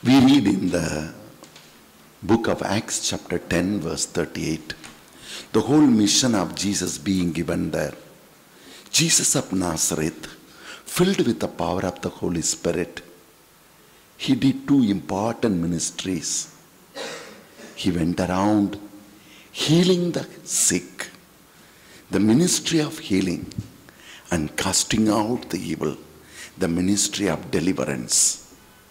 We read in the book of Acts chapter 10 verse 38, the whole mission of Jesus being given there. Jesus of Nazareth, filled with the power of the Holy Spirit, he did two important ministries. He went around healing the sick, the ministry of healing, and casting out the evil, the ministry of deliverance.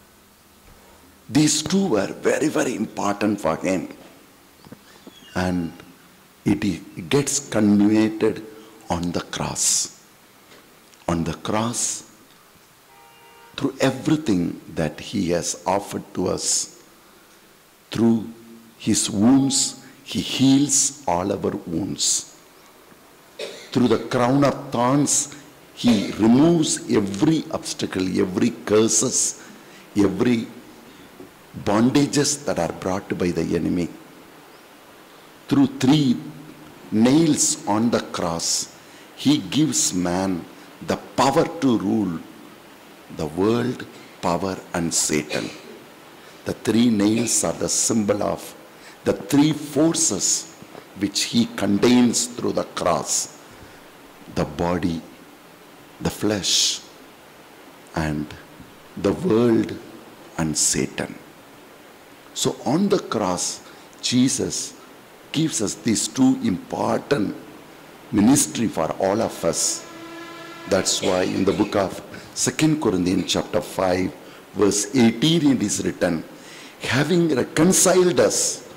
These two were very, very important for him. And it gets culminated on the cross. On the cross, through everything that he has offered to us, through his wounds, he heals all our wounds. Through the crown of thorns, he removes every obstacle, every curses, every bondages that are brought by the enemy. Through 3 nails on the cross, he gives man the power to rule the world, power, and Satan. The 3 nails are the symbol of the 3 forces which he contains through the cross: the body, the flesh, and the world, and Satan. So on the cross, Jesus gives us these 2 important ministry for all of us. That's why in the book of 2 Corinthians chapter 5 verse 18 it is written, having reconciled us,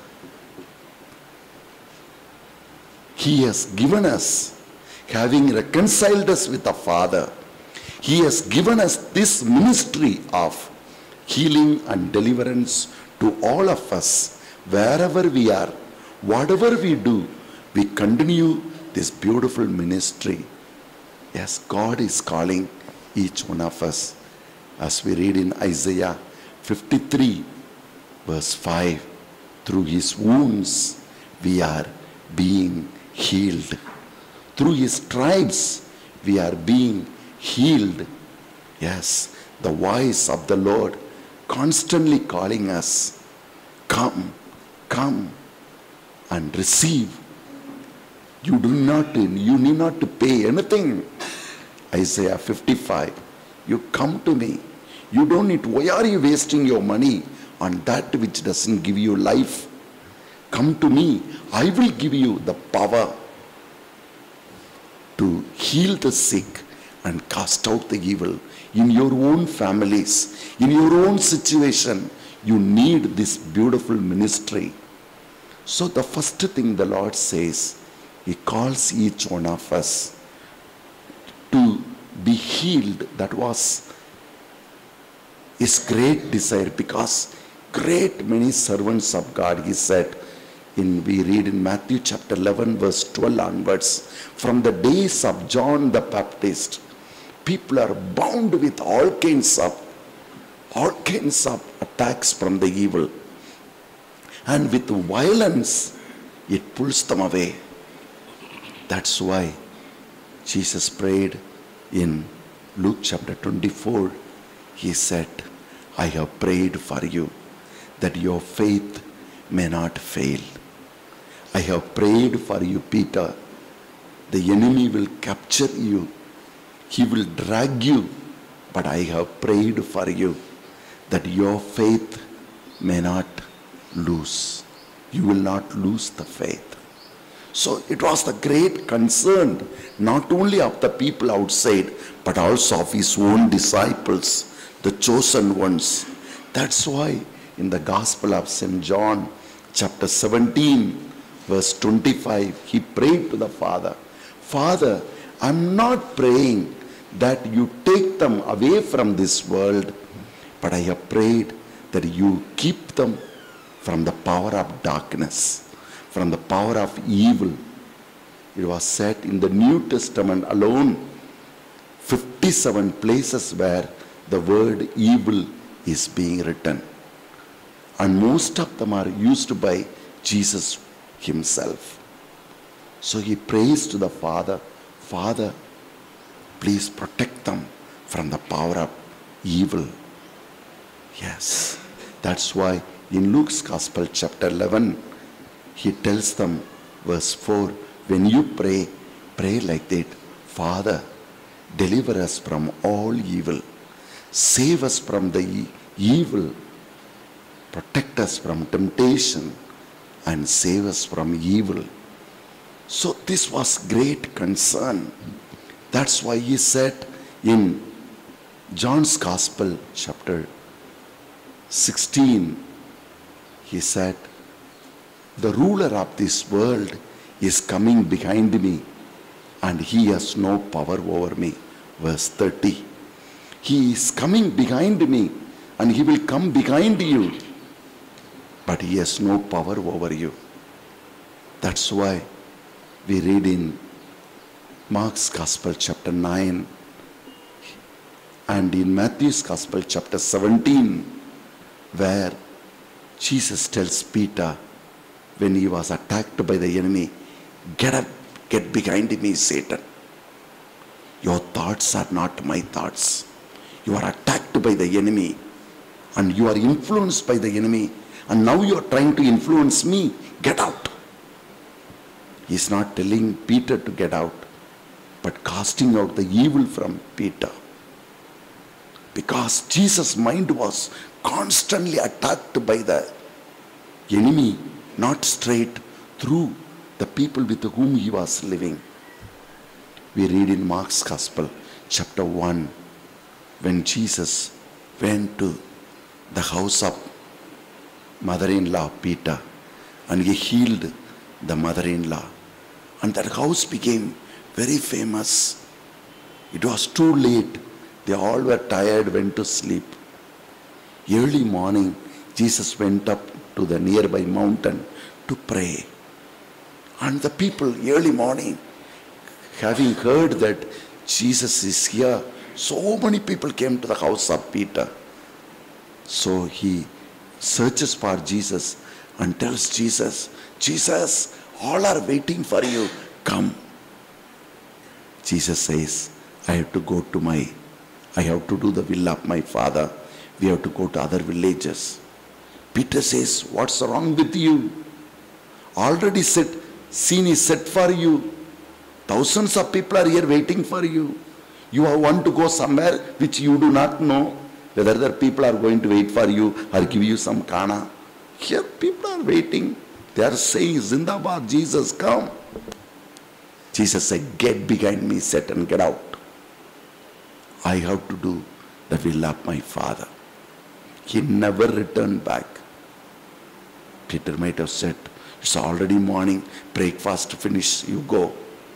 he has given us, having reconciled us with the Father, he has given us this ministry of healing and deliverance to all of us. Wherever we are, whatever we do, we continue this beautiful ministry. Yes, God is calling each one of us. As we read in Isaiah 53 verse 5, through his wounds we are being healed. Through his stripes we are being healed. Yes, the voice of the Lord constantly calling us, come, come and receive. You need not to pay anything. Isaiah 55, you come to me. You don't need, why are you wasting your money on that which doesn't give you life? Come to me. I will give you the power to heal the sick and cast out the evil. In your own families, in your own situation, you need this beautiful ministry. So the first thing the Lord says, he calls each one of us to be healed. That was his great desire, because great many servants of God, he said, we read in Matthew chapter 11 verse 12 onwards, from the days of John the Baptist, people are bound with all kinds of attacks from the evil, and with violence it pulls them away. That's why Jesus prayed in Luke chapter 24. He said, I have prayed for you that your faith may not fail. I have prayed for you, Peter. The enemy will capture you. He will drag you. But I have prayed for you that your faith may not lose. You will not lose the faith. So it was the great concern, not only of the people outside, but also of his own disciples, the chosen ones. That's why in the Gospel of St. John, chapter 17, verse 25, he prayed to the Father, Father, I'm not praying that you take them away from this world, but I have prayed that you keep them from the power of darkness, from the power of evil. It was said in the New Testament alone, 57 places where the word evil is being written. And most of them are used by Jesus himself. So he prays to the Father, Father, please protect them from the power of evil. Yes, That's why in Luke's Gospel, chapter 11, he tells them, verse 4, when you pray, pray like that. Father, deliver us from all evil. Save us from the evil. Protect us from temptation and save us from evil. So this was great concern. That's why he said in John's Gospel, chapter 16, he said, the ruler of this world is coming behind me and he has no power over me. Verse 30. He is coming behind me and he will come behind you, but he has no power over you. That's why we read in Mark's Gospel, chapter 9, and in Matthew's Gospel, chapter 17, where Jesus tells Peter, when he was attacked by the enemy, get up, get behind me, Satan. Your thoughts are not my thoughts. You are attacked by the enemy and you are influenced by the enemy, and now you are trying to influence me. Get out. He is not telling Peter to get out, but casting out the evil from Peter. Because Jesus' mind was constantly attacked by the enemy, not straight through the people with whom he was living. We read in Mark's Gospel, chapter 1, when Jesus went to the house of mother-in-law Peter and he healed the mother-in-law. And that house became very famous. It was too late. They all were tired, went to sleep. Early morning, Jesus went up to the nearby mountain to pray. And the people, early morning, having heard that Jesus is here, so many people came to the house of Peter. So he searches for Jesus and tells Jesus, Jesus, all are waiting for you. Come. Jesus says, I have to do the will of my Father. We have to go to other villages. Peter says, what's wrong with you? Already scene is set for you. Thousands of people are here waiting for you. You want to go somewhere which you do not know whether the people are going to wait for you or give you some khana. Here people are waiting. They are saying, Zindabad, Jesus, come. Jesus said, get behind me, Satan, get out. I have to do the will of my Father. He never returned back. Peter might have said, it's already morning, breakfast finished, you go.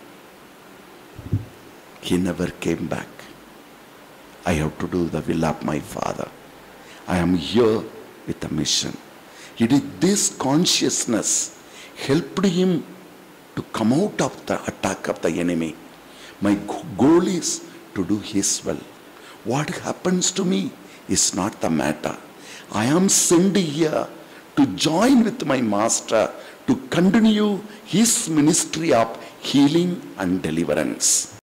He never came back. I have to do the will of my Father. I am here with a mission. It is this consciousness helped him to come out of the attack of the enemy. My goal is to do his will. What happens to me is not the matter. I am sent here to join with my Master to continue his ministry of healing and deliverance.